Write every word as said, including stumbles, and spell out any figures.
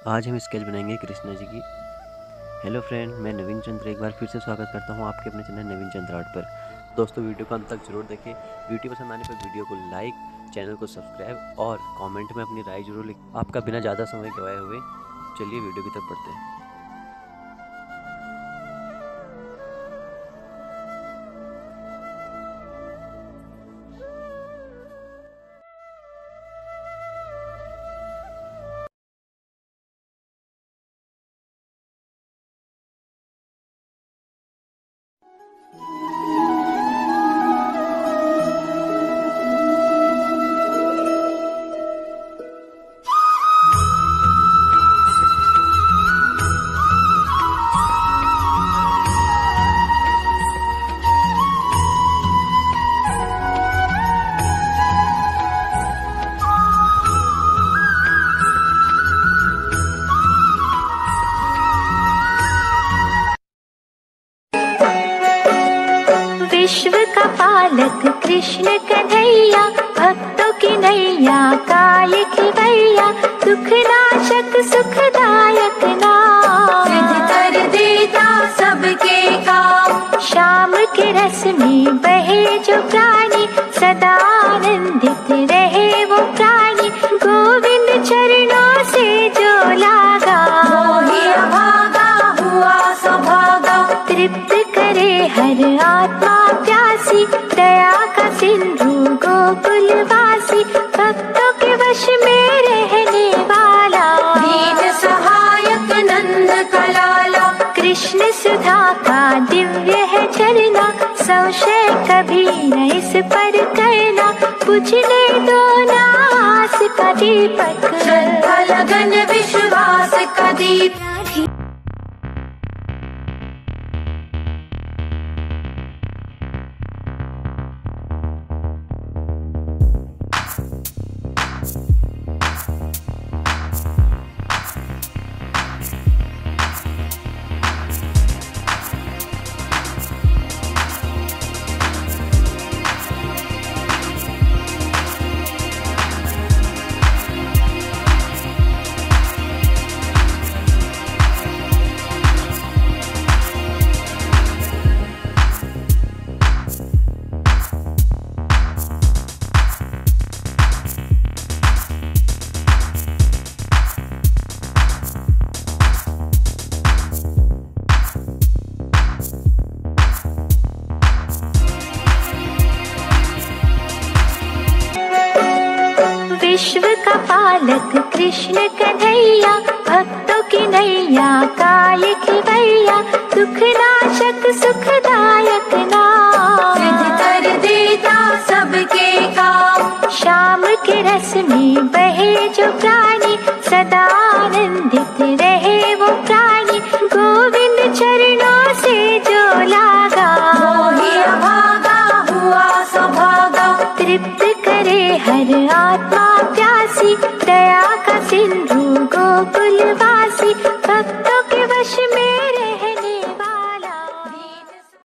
आज हम स्केच बनाएंगे कृष्णा जी की। हेलो फ्रेंड, मैं नवीन चंद्र एक बार फिर से स्वागत करता हूं आपके अपने चैनल नवीन चंद्र आर्ट पर। दोस्तों, वीडियो को अंत तक जरूर देखें। वीडियो पसंद आने पर वीडियो को लाइक, चैनल को सब्सक्राइब और कमेंट में अपनी राय जरूर लिखें। आपका बिना ज़्यादा समय गवाए हुए चलिए वीडियो की तरफ बढ़ते हैं। विश्व का पालक कृष्ण कन्हैया, भक्तों की नैया काल खिवैया, दुख नाशक सुखदायक नाम, सिद्ध कर देता सबके काम। शाम के रस में बहे जो प्राणी, सदा आनंदित रहे वो प्राणी, गोविंद चरणों से जो लागा, मोहि अभागा हुआ सौभागा। तृप्त करे हर आत्मा प्यासी, दया का सिंधु गोकुलवासी, भक्तों के वश में रहने वाला, दीन सहायक नंद का लाला। कृष्ण सुधा का दिव्य है झरना, संशय कभी न इस पर करना, बुझने दो ना आस का दीपक, श्रद्धा लगन विश्वास का दीप। विश्व का पालक कृष्ण कन्हैया, भक्तों की नैया काल खिवैया, दुख नाशक सुखदायक नाम।